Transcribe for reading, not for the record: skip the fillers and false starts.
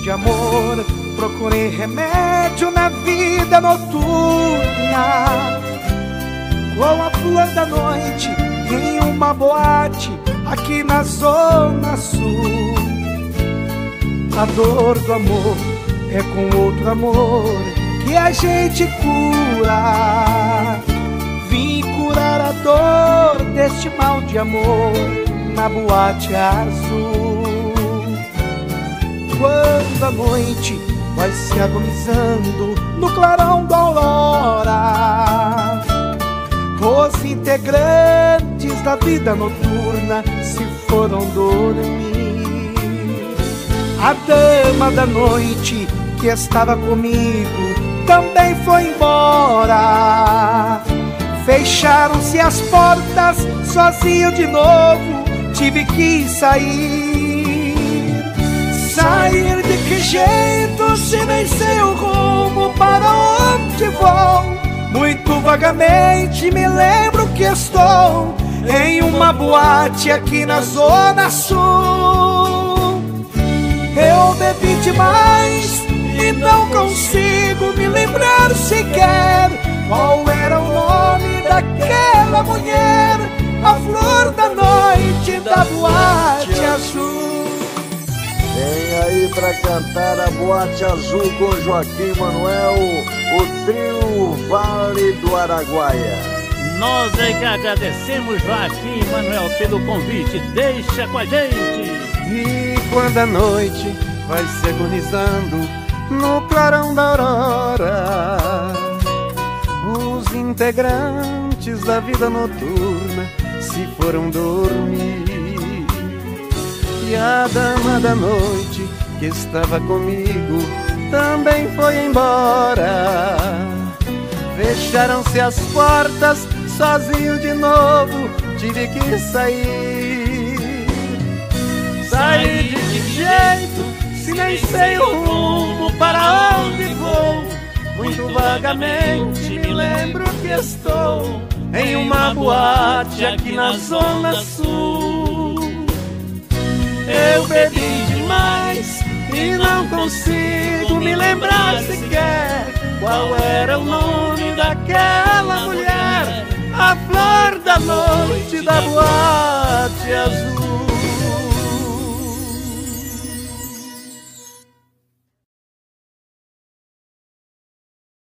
de amor, procurei remédio na vida noturna. Com a flor da noite em uma boate aqui na Zona Sul. A dor do amor é com outro amor que a gente cura. Vim curar a dor deste mal de amor na boate azul. Quando a noite vai se agonizando no clarão da aurora, os integrantes da vida noturna se foram dormir. A dama da noite que estava comigo também foi embora. Fecharam-se as portas, sozinho de novo tive que sair. Sair de que jeito se nem sei o rumo para onde vou? Muito vagamente me lembro que estou em uma boate aqui na Zona Sul. Eu bebi demais e não consigo me lembrar sequer qual era o nome daquela mulher, a flor da noite da boate azul. Vem aí pra cantar a Boate Azul com Joaquim Manuel, o trio Vale do Araguaia. Nós é que agradecemos, Joaquim Manuel, pelo convite. Deixa com a gente. E quando a noite vai se agonizando no clarão da aurora, os integrantes da vida noturna se foram dormir. E a dama da noite que estava comigo também foi embora. Fecharam-se as portas, sozinho de novo tive que sair. Sair de que jeito, se nem sei o rumo para onde vou? Muito vagamente me lembro que estou em uma boate aqui na Zona Sul. Eu bebi demais e não consigo me lembrar sequer qual era o nome daquela mulher, a flor da noite da boate azul.